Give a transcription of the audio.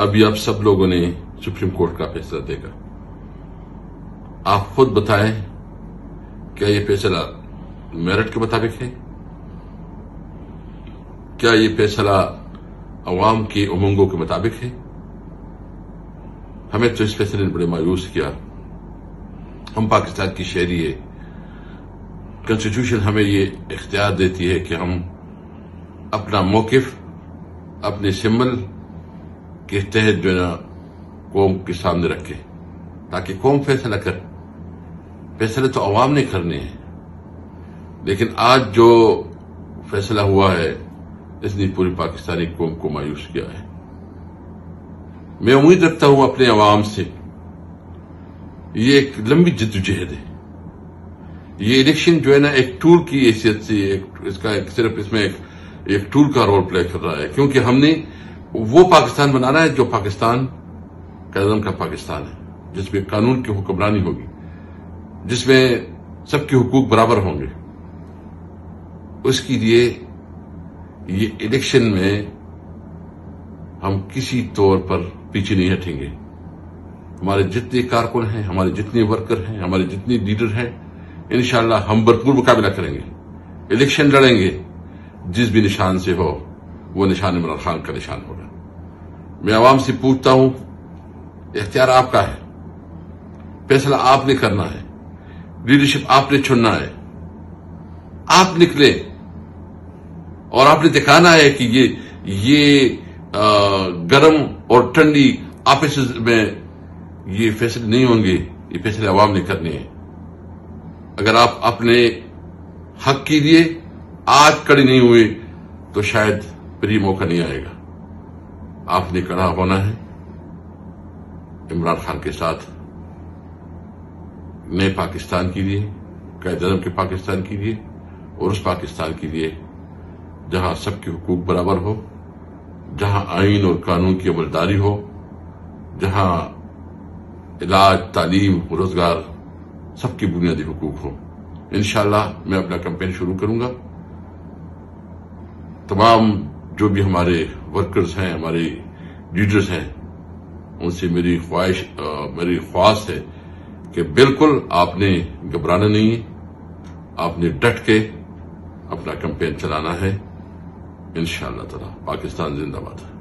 ابھی آپ سب لوگوں نے سپریم کورٹ کا فیصلہ دیکھا. آپ خود بتائیں کیا یہ فیصلہ میرٹ کے مطابق ہے؟ کیا یہ فیصلہ عوام کی امنگوں کے مطابق ہے؟ ہمیں تو اس فیصلے نے بڑے مایوس کیا. ہم پاکستان کی شہری ہے. کنسٹیٹیوشن ہمیں یہ اختیار دیتی ہے کہ ہم اپنا موقف اپنے سمبل کے تحت جو ہے نا قوم کے سامنے رکھے تاکہ قوم فیصلہ کرے. فیصلے تو عوام نے کرنے ہیں، لیکن آج جو فیصلہ ہوا ہے اس نے پوری پاکستانی قوم کو مایوس کیا ہے. میں امید رکھتا ہوں اپنے عوام سے. یہ ایک لمبی جدوجہد ہے. یہ الیکشن جو ہے نا ایک ٹول کی حیثیت سے صرف اس میں ایک ٹول کا رول پلے کر رہا ہے، کیونکہ ہم نے وہ پاکستان بنانا ہے جو پاکستان قیدم کا پاکستان ہے، جس میں قانون کی حکمرانی ہوگی، جس میں سب کے حقوق برابر ہوں گے. اس کے لیے یہ الیکشن میں ہم کسی طور پر پیچھے نہیں ہٹیں گے. ہمارے جتنے کارکن ہیں، ہمارے جتنے ورکر ہیں، ہمارے جتنے لیڈر ہیں، انشاءاللہ ہم بھرپور مقابلہ کریں گے. الیکشن لڑیں گے. جس بھی نشان سے ہو وہ نشان عمران خان کا نشان ہوگا. میں عوام سے پوچھتا ہوں، اختیار آپ کا ہے، فیصلہ آپ نے کرنا ہے، لیڈرشپ آپ نے چننا ہے. آپ نکلے اور آپ نے دکھانا ہے کہ یہ گرم اور ٹھنڈی آپس میں یہ فیصلے نہیں ہوں گے. یہ فیصلے عوام نے کرنے ہیں. اگر آپ اپنے حق کے لیے آج کڑے نہیں ہوئے تو شاید پھر یہ موقع نہیں آئے گا. آپ نے کڑا ہونا ہے عمران خان کے ساتھ، نئے پاکستان کے لیے، قائد اعظم کے پاکستان کے لیے، اور اس پاکستان کے لیے جہاں سب کے حقوق برابر ہو، جہاں آئین اور قانون کی عملداری ہو، جہاں علاج، تعلیم، روزگار، سب کی بنیادی حقوق ہو. انشاءاللہ میں اپنا کیمپین شروع کروں گا. تمام جو بھی ہمارے ورکرز ہیں، ہمارے لیڈرز ہیں، ان سے میری خواہش ہے کہ بالکل آپ نے گھبرانا نہیں ہے. آپ نے ڈٹ کے اپنا کیمپین چلانا ہے. انشاءاللہ تعالی. پاکستان زندہ باد ہے.